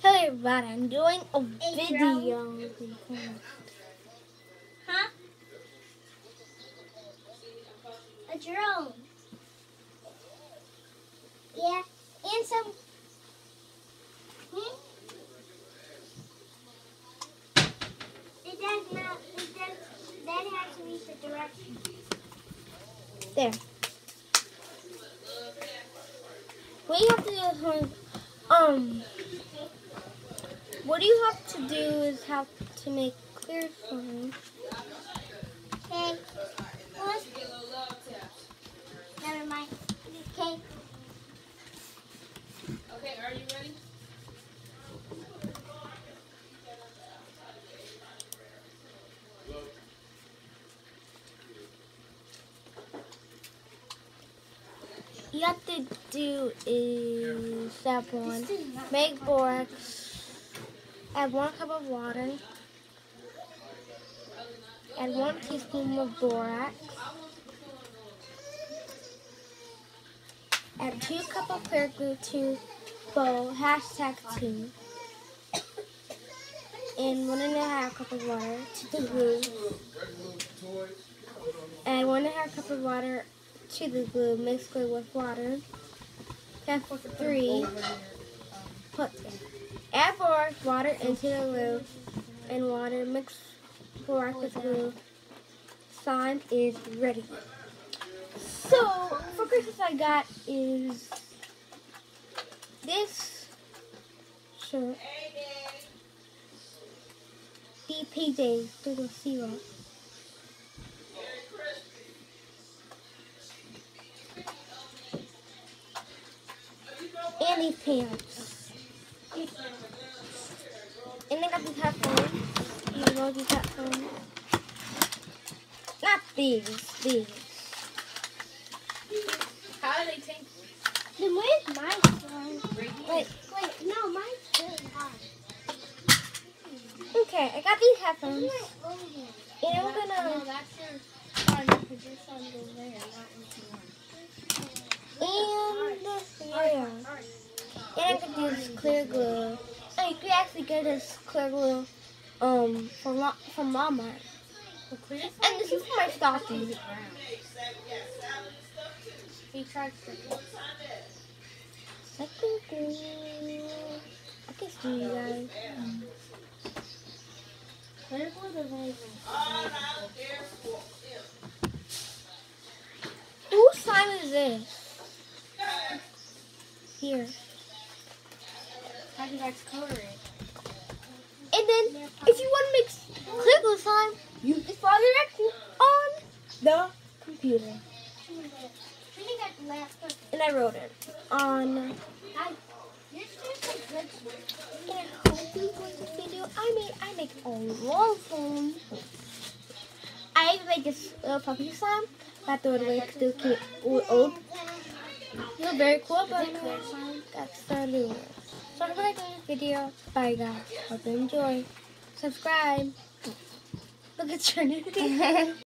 Hey everybody, I'm doing a video. Huh? A drone. Yeah, and some. It does not. It does. That has to read the direction. There. What you have to do is, what you have to do is have to make clear sign. Okay. Never mind. Okay. Okay, are you ready? You have to do is step 1, make borax, add 1 cup of water, add 1 teaspoon of borax, add 2 cups of clear glue to bowl, #2, and 1.5 cup of water to the glue, add 1.5 cup of water to the glue, mix glue with water. Step 3, add borax water into the glue and water, mix borax with glue. Slime is ready. So, for Christmas I got is this shirt, DPJ Doodle Zero. And these pants. And I got these headphones. And I love these headphones. Not these. How do they take? Then where's my phone? Wait, No, mine's really hard. okay, I got these headphones. Over here. And I'm gonna, No, that's your phone because your phone goes there, not into one. and I could use clear glue. Oh, you could actually get this clear glue from Walmart. And this is for my stocking. He tried to. Second glue. I can see you guys. Clear glue doesn't even. Whose slime is this? Here. How do you guys color it? And then, if you want to make clear glue slime, use this file directions on the computer. And I wrote it on. And I hope you like this video. I make a long form. I even make this little puppy slime. I throw it away because it came old. You're very cool, but that's the new one. So if you like this video, bye guys. Hope you enjoy. Subscribe. Look at Trinity.